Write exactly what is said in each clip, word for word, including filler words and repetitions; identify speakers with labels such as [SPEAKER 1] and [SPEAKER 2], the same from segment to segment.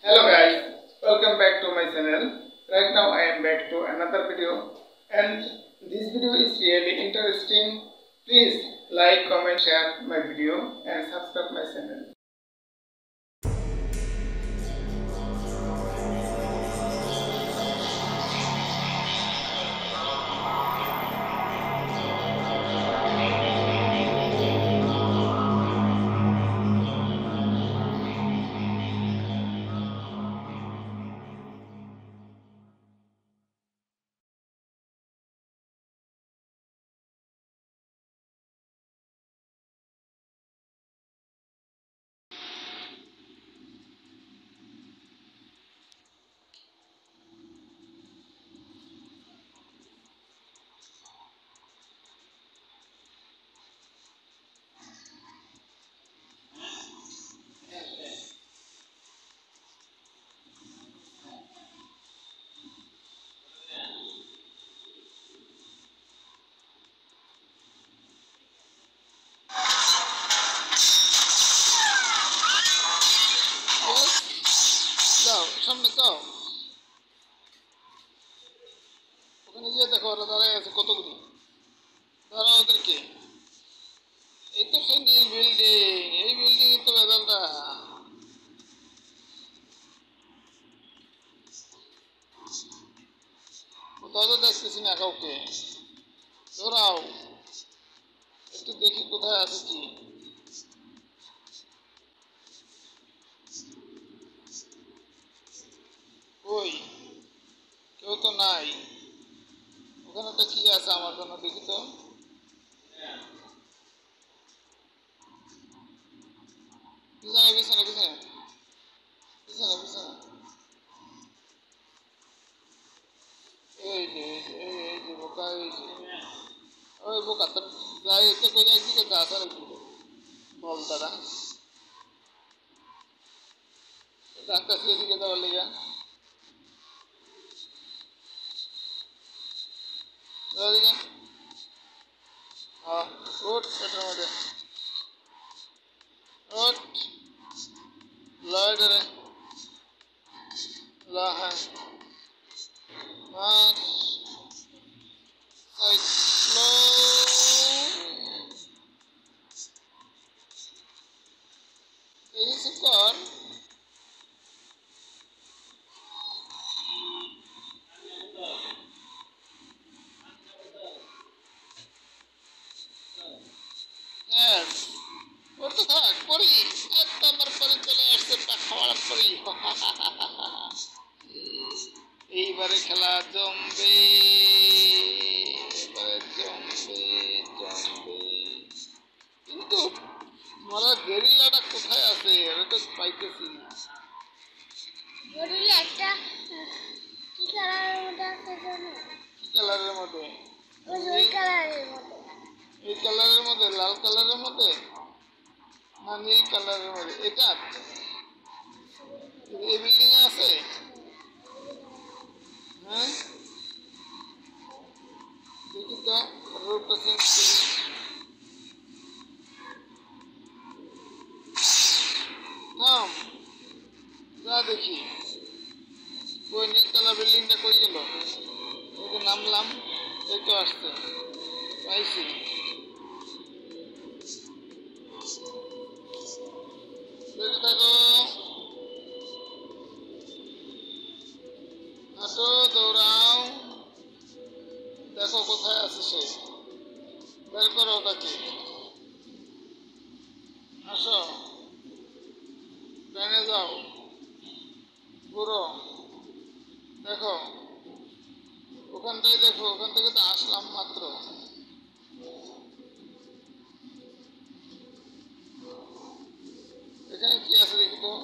[SPEAKER 1] Hello guys, welcome back to my channel. Right now I am back to another video and this video is really interesting. Please like, comment, share my video and subscribe my channel. সামনে যাও, ওখানে গিয়ে দেখো ওরা দাঁড়ায় আছে কতগুলি। দাঁড়া ওদেরকে। এই তো সেই নীল বিল্ডিং, এই বিল্ডিং তো রেজাল্টটা। কোথাও তো দেখতেছি না কাউকে। দৌড়াও, একটু দেখি কোথায় আছে কি। ওই কেউ তো নাই। ওখানে একটা কি আছে আমার জন্য দেখি তো। পিছনে পিছনে পিছনে পিছনে পিছনে এই যে এই এই যে বোকা, এই যে ওই বোকা তোর যাই এতে করে একদিকে যা আসার একদিকে বল দাদা ডাক্তার এদিকে যাওয়ার লেগে ওদিকে। হ্যাঁ ওট পেটের মধ্যে ওট লয় ধরে ল। হ্যাঁ মাস এই কর। ওর তো থাক পরি এক নম্বর পরি চলে আসছে খাওয়ার পরি। এইবারে খেলা জমবে, এবারে জমবে জমবে। কিন্তু মারা গেরিলাটা কোথায় আছে এটা তো পাইতেছি না।
[SPEAKER 2] গেরিলা একটা কি কালারের মধ্যে আছে জানো?
[SPEAKER 1] কি কালারের মধ্যে?
[SPEAKER 2] ওই কালারের মধ্যে।
[SPEAKER 1] এই কালারের মধ্যে, লাল কালারের মধ্যে না নীল কালারের মধ্যে? এটা এই বিল্ডিং এ আছে। হ্যাঁ দেখি তো রোডটা চেঞ্জ করি। থাম যা দেখি ওই নীল কালার বিল্ডিংটা কই গেল। ওই যে নামলাম, এই তো আসছে, পাইছি। দেখে থাকো, হাঁটো দৌড়াও, দেখো কোথায় আছে সে, বের করো ওটাকে। আসো ট্রেনে যাও, ঘুরো, দেখো ওখানটাই দেখো, ওখান থেকে তো আসলাম মাত্র। এখানে কি আছে দেখি তো।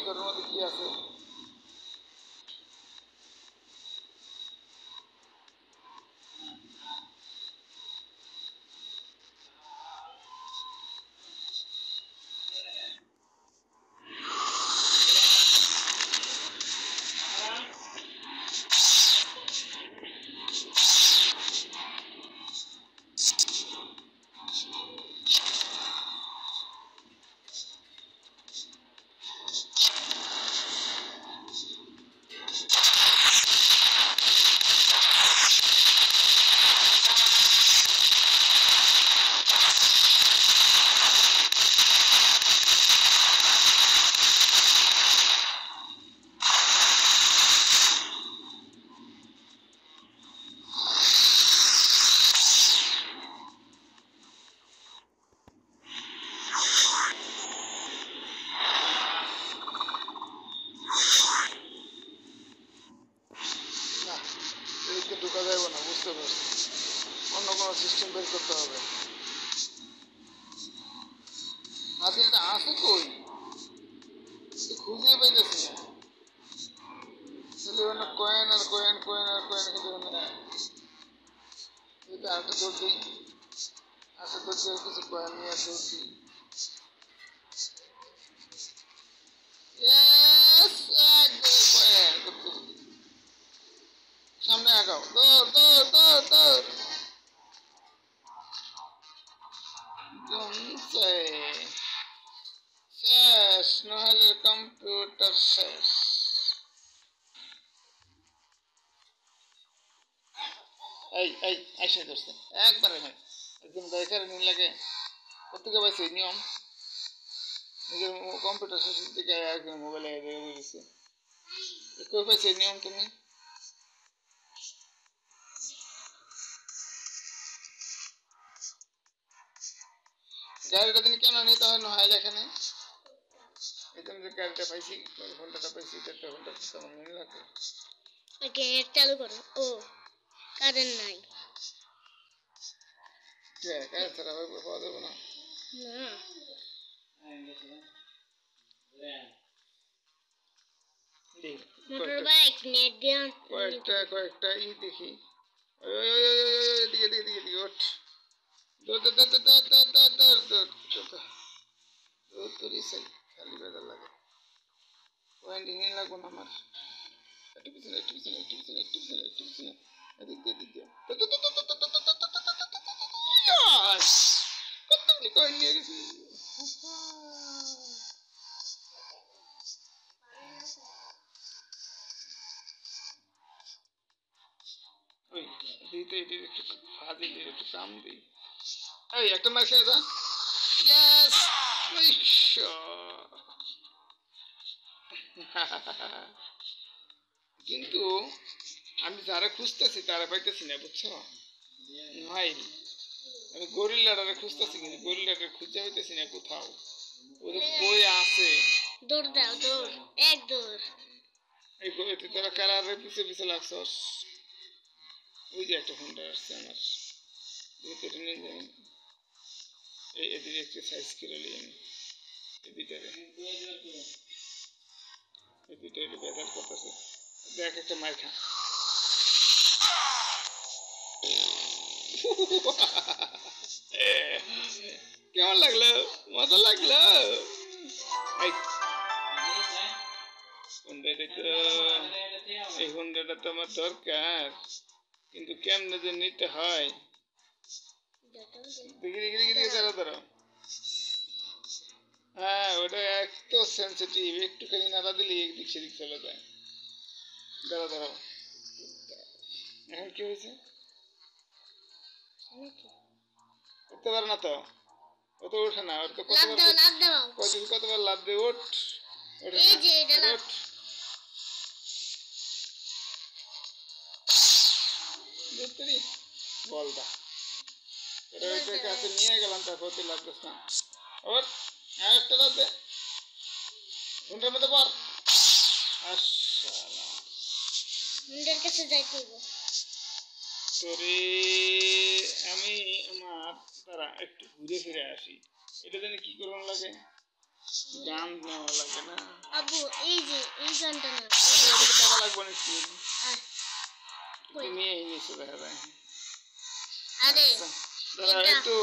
[SPEAKER 1] ঘরের মধ্যে কি আছে। ঢোকা যাবে না, বুঝতে পারছি। অন্য কোনো সিস্টেম বের করতে হবে। হাতিলটা আছে কই, খুঁজে পাইতেছি না। কয়েন আর কয়েন কয়েন আর কয়েন কিন্তু আরেকটা দৌড় দিই, আরেকটা দৌড় দিয়ে কিছু কয়েন নিয়ে দৌড় দিই। সামনে আগাও, দৌড় দৌড় দৌড় দৌড়। শেষ, নাহলে কম্পিউটার শেষ। এই এই আইসা ধরছে একবারে নাই, একদম দেখার নিন লাগে। কোথেকে পাইছে নিয়ম? নিজের কম্পিউটার শেষের দিকে একদম মোবাইলে বুঝেছে। কই পাইছে নিয়ম তুমি? গাড়িটা দিন কেন নিতে হয় নয় এখানে? এখানে যে গাড়িটা পাইছি, ঘন্টাটা পাইছি, দেড়টা ঘন্টা তেমন মনে লাগে।
[SPEAKER 2] ওকে চালু করো। ও কারেন্ট নাই।
[SPEAKER 1] হ্যাঁ, কারেন্ট ছাড়া পাওয়া যাবে না।
[SPEAKER 2] না মোটর বাইক নেট দিয়ে
[SPEAKER 1] কয়েকটা কয়েকটা ই দেখি। এদিকে এদিকে এদিকে এদিকে ওঠ। দৌড় দৌড় দৌড় দৌড় দৌড় দৌড় দৌড় দৌড় দৌড় দৌড় তোরই সাই খালি বেদার লাগে। ওয়াইন্ডিং এ লাগবো না আমার। একটু পিছনে একটু পিছনে একটু পিছনে একটু পিছনে একটু পিছনে এদিক দিয়ে এদিক দিয়ে কতগুলি কয়েন নিয়ে গেছি। ওই দিই তো এটির একটু ফাঁদি দিয়ে একটু কাম দিই। এই একটা মার খেয়ে যা। ইয়েস, কিন্তু আমি যারা খুঁজতেছি তারা পাইতেছি না, বুঝছো ভাই। আমি গরিল্লাটারে খুঁজতেছি কিন্তু গরিল্লাটারে খুঁজে পাইতেছি না কোথাও। ওই কই আছে?
[SPEAKER 2] দৌড় দাও, দৌড় এক দৌড়।
[SPEAKER 1] এই গরিতে তোরা কারারে পিছে পিছে লাগছস। ওই যে একটা ফোনটা আসছে আমার ভিতরে নিয়ে যাই। এই এদিকে একটু সাইজ করে নিই আমি এই দুইটারে। এই দুইটা একটু বেদার করতেছে। দেখ একটা মার খা। কেমন লাগলো? মজা লাগলো? এই হুন্ডাটা তো আমার দরকার, কিন্তু কেমনে যে নিতে হয়। দেখি দেখি দেখি দেখি দাঁড়া দাঁড়া। হ্যাঁ, ওটা একটু সেন্সিটিভ, একটুখানি নাড়া দিলে একদিক সেদিক চলে যায়। দাঁড়া দাঁড়াও, এখন কি হয়েছে? উঠতে পারে না তো, ও তো ওঠে না। ওর তো কতবার কতবার লাভ দিয়ে ওঠ, ওঠ। বলটা ওইটার কাছে নিয়ে গেলাম, তারপর তুই লাগতেছ না। ওর আর একটা লাভ দে, ঘন্টার মধ্যে পর। তোরে আমি আমার তারা একটু ঘুরে ফিরে আসি। এটা জানি কি করুন লাগে। গান নেওয়া লাগে না
[SPEAKER 2] আব্বু এই যে এই গানটা না
[SPEAKER 1] টাকা লাগবে না তুমি এই নিচে দেখা যায়
[SPEAKER 2] আরে
[SPEAKER 1] দাদা একটু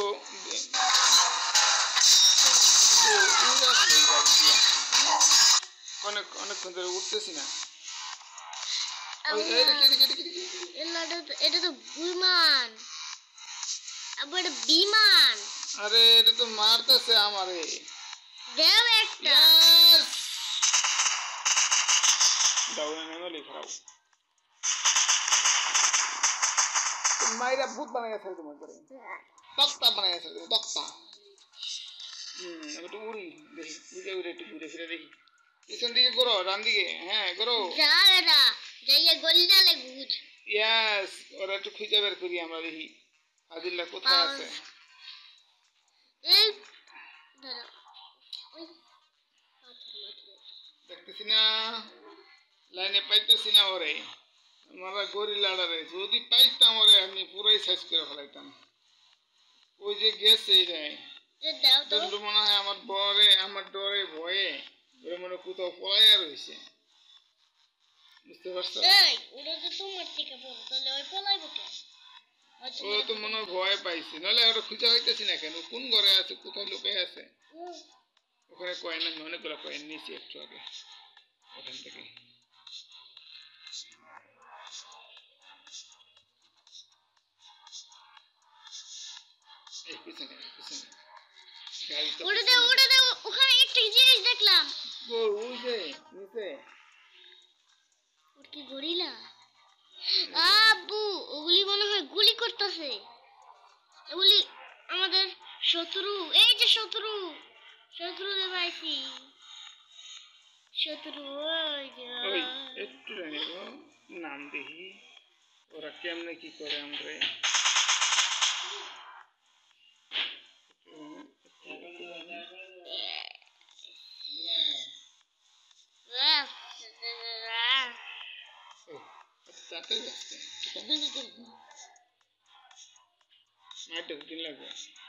[SPEAKER 1] অনেক অনেকক্ষণ ধরে উঠতেছি না
[SPEAKER 2] এটা তো বিমান আবার এটা বিমান
[SPEAKER 1] আরে এটা তো মারতেছে আমারে
[SPEAKER 2] দেও একটা
[SPEAKER 1] দাও না মেমোরি খারাপ মাইরা ভূত বানায় আছে তোমার করে তক্তা বানায় আছে তক্তা হুম আমি তো উড়ি দেখি উড়ে উড়ে একটু ঘুরে ফিরে দেখি পিছন দিকে করো ডান দিকে হ্যাঁ করো
[SPEAKER 2] যা দাদা যাইয়ে গলিটালে ভূত
[SPEAKER 1] ইয়াস ওরা একটু খুঁজে বের করি আমরা দেখি আদিল্লা কোথায় আছে
[SPEAKER 2] এই দাদা ওই
[SPEAKER 1] দেখতেছি না লাইনে পাইতেছি না ওরে আমরা গরিলাডারে যদি পাইতাম ওরে আমি পুরাই সাইজ করে ফেলাইতাম ওই যে গেছে রে দণ্ড মনে হয় আমার বরে আমার ডরে ভয়ে ওরে মনে কোথাও পলাইয়া রয়েছে বুঝতে পারছো
[SPEAKER 2] ওরা তো তোমার থেকে বড় তাহলে ওই পলাইব কেন
[SPEAKER 1] ও তো মনে হয় ভয় পাইছে নাহলে ওরা খুঁজে হইতেছি না কেন কোন ঘরে আছে কোথায় লুকে আছে ওখানে কয়েন আমি অনেকগুলো কয়েন নিয়েছি একটু আগে ওখান থেকে এই পিছনে পিছনে
[SPEAKER 2] ওটা দাও ওটা দাও ওখানে একটা জিনিস দেখলাম
[SPEAKER 1] ও ওই যে নিচে
[SPEAKER 2] ওর কি গরিলা আব্বু ওগুলি মনে হয় গুলি করতেছে ওগুলি আমাদের শত্রু এই যে শত্রু শত্রু রে ভাইছি শত্রু ওই যে
[SPEAKER 1] ওই একটু নাম দেখি ওরা কেমনে কি করে আমরা দিন লাগবে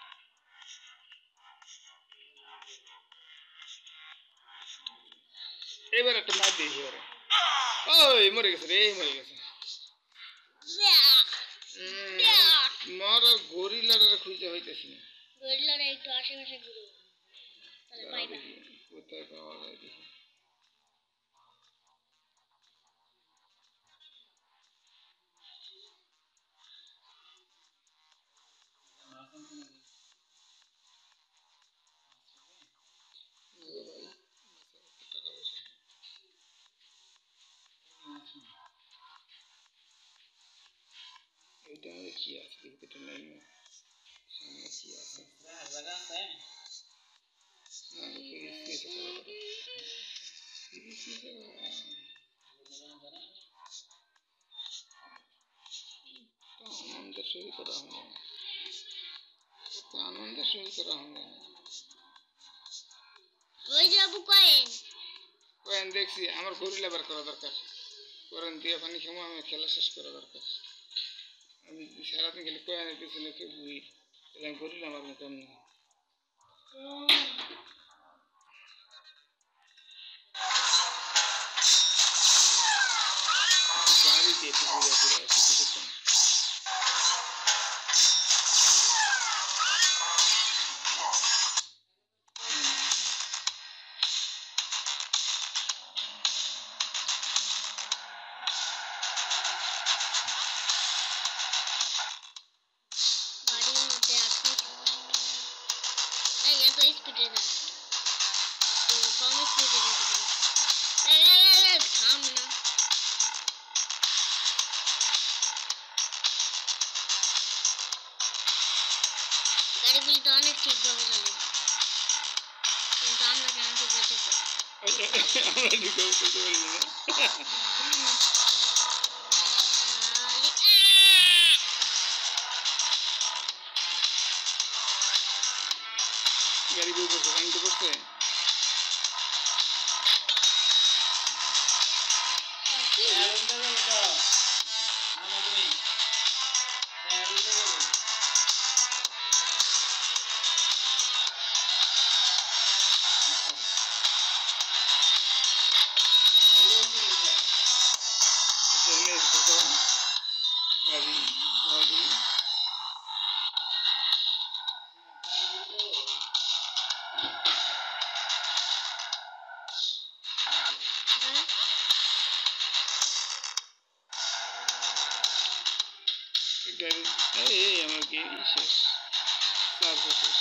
[SPEAKER 1] এবার একটা মাছ দিয়েছি ওরা ওই মরে গেছে রে মরে গেছে মর আর গরিলার খুঁজতে হইতেছি না
[SPEAKER 2] গরিলার একটু আশেপাশে ঘুরে তাহলে পাইবা
[SPEAKER 1] কোথায় পাওয়া যায় দেখি এটা কি আছে দেখতে নাই সামনে কি আছে জায়গা আছে আনন্দের সহিত করা হবে আনন্দের সহিত করা হবে
[SPEAKER 2] ওই যে আবু কয়েন
[SPEAKER 1] কয়েন দেখছি আমার গরিলা বার করা দরকার কয়েন দিয়ে পানি খামো আমি খেলা শেষ করা দরকার আমি সারাদিন খেলে কয়েনের পিছনে কেউ বুঝি তাহলে আমি গরিলা আমার মুখে আমি গাড়ি দিয়ে একটু ঘুরে ঘুরে আসি কিছুক্ষণ
[SPEAKER 2] গাড়িগুলি তো অনেক ঠিকভাবে চলে কিন্তু আমরা কেন ঠিক করতে পারি
[SPEAKER 1] আমরা ঠিক করতে পারি না গাড়ি বই করছে কারেন্ট করছে এই আমার কি শেষ চার্জ শেষ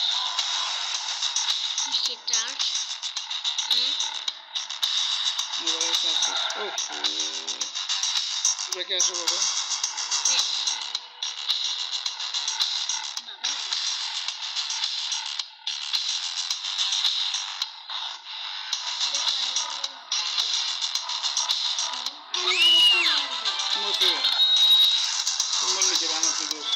[SPEAKER 2] কিসে চার্জ হ্যাঁ
[SPEAKER 1] মোবাইল চার্জ শেষ ও তোমরা কে আসো বাবা তোমার লিখে আমার কি দোষ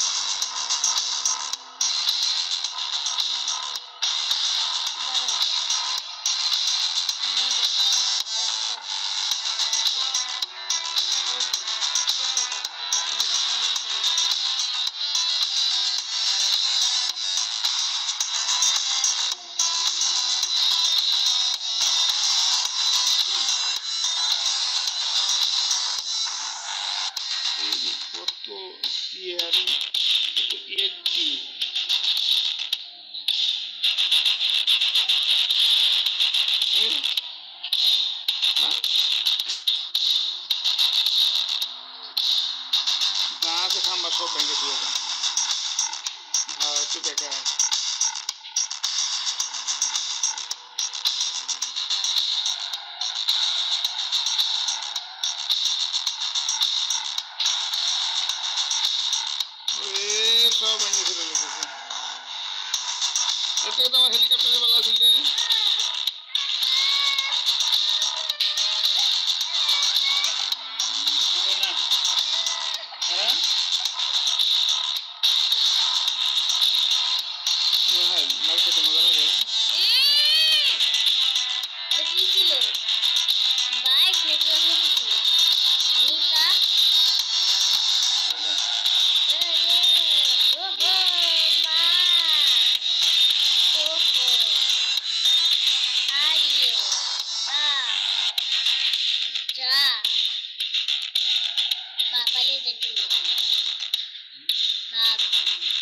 [SPEAKER 1] কত স্টিয়ারিং একটি আছে খাম্বা সব ভেঙে দিয়ে হ্যাঁ একটু দেখা সব ভেঙে চলে গেছে একটা কথা আমার হেলিকপ্টারে বলা ছিল মার্কেটে মজা লাগে
[SPEAKER 2] কি ছিল বাইক নেটওয়ার্ক ছিল নিতা बापाले देती है बाप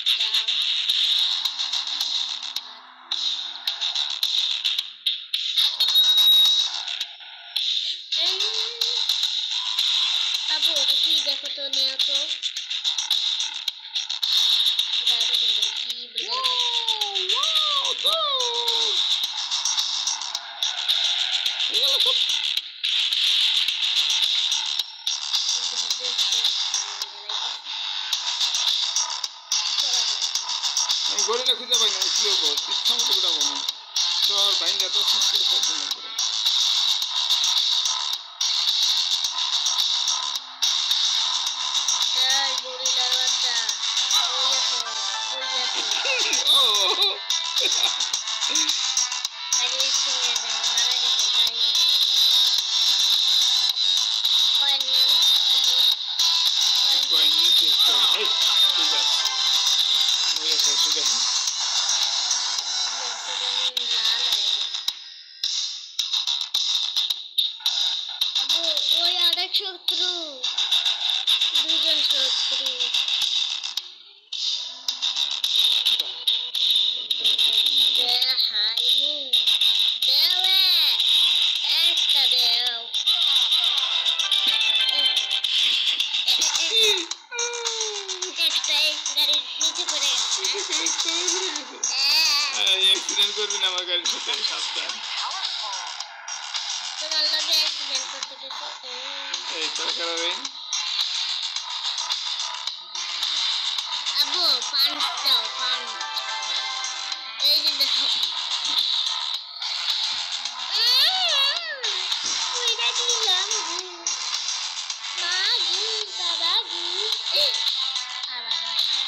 [SPEAKER 2] अब वो की देखो तो नहीं तो गाड़ी को की बजा
[SPEAKER 1] वाओ तो ये लो গড়িটা খুঁজে পাই না স্লো বহুত ইচ্ছা মতো গুলা বমি সর ভাইঙ্গা তো সুস্থ করে সব দিন করে
[SPEAKER 2] এই গরিলার বাচ্চা ওই আছে ওই আছে
[SPEAKER 1] ও
[SPEAKER 2] গাড়ি এসে মারা গেছে গাড়ি কয় না
[SPEAKER 1] কয় নি চেক কর এই ঠিক আছে ওই আছে ঠিক আছে
[SPEAKER 2] ওই আরেক শত্রু দুজন শত্রু হাইনি দেওয়ে একটা দেও একটা গাড়ির নিচে পড়ে গেছে
[SPEAKER 1] অ্যাক্সিডেন্ট করবি না আমার গাড়ির সাথে সাবধান
[SPEAKER 2] তোমার লগে অ্যাক্সিডেন্ট করতে দিছো
[SPEAKER 1] এই তোর কারণে
[SPEAKER 2] আবু পাঁচ দাও পাঁচ এই যে দেখো ওইটা দিলাম মাগি বাবাগি আবার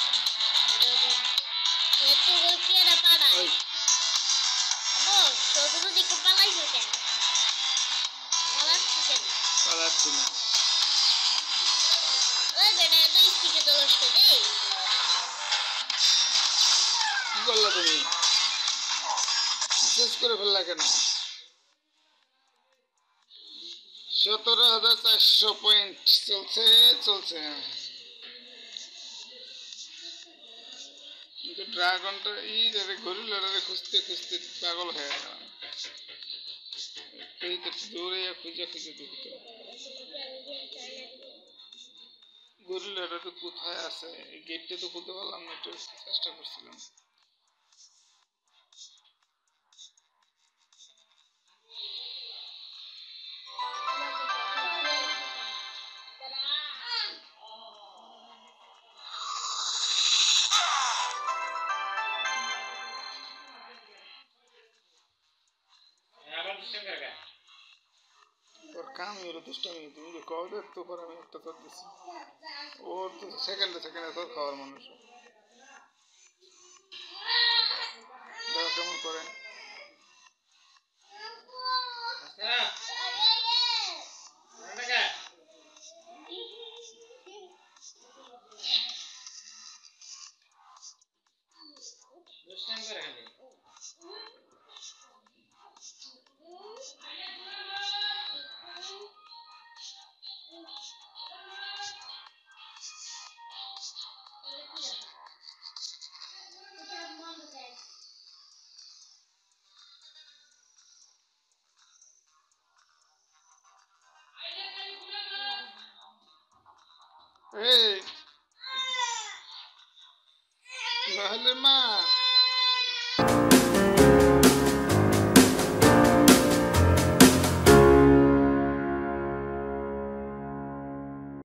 [SPEAKER 2] এত কেরা পাড়ায় আবু শত্রু দিকে পালাইছো কেন পালাচ্ছি কেন
[SPEAKER 1] পালাচ্ছি না
[SPEAKER 2] ওই বেটা এত স্পিডে দোলসকে দেই
[SPEAKER 1] কি করলা তুমি শেষ করে ফেললা কেন সতেরো হাজার চারশো পয়েন্ট চলছে চলছে কিন্তু ড্রাগনটা এই যারে গরিলারে খুঁজতে খুঁজতে পাগল হয়ে গেল এই তো দৌড়ে খুঁজে খুঁজে দেখি তো গরিলাটা তো কোথায় আছে? এই গেটটা তো খুলতে পারলাম না, একটু চেষ্টা করছিলাম। তোর কাম হলো দুষ্টামি, তুমি যে কবে তো পর আমি একটা তোর দিচ্ছি, ওর তো সেকেন্ডে সেকেন্ডে তোর খাওয়ার মানুষ। দেখো কেমন করে। এই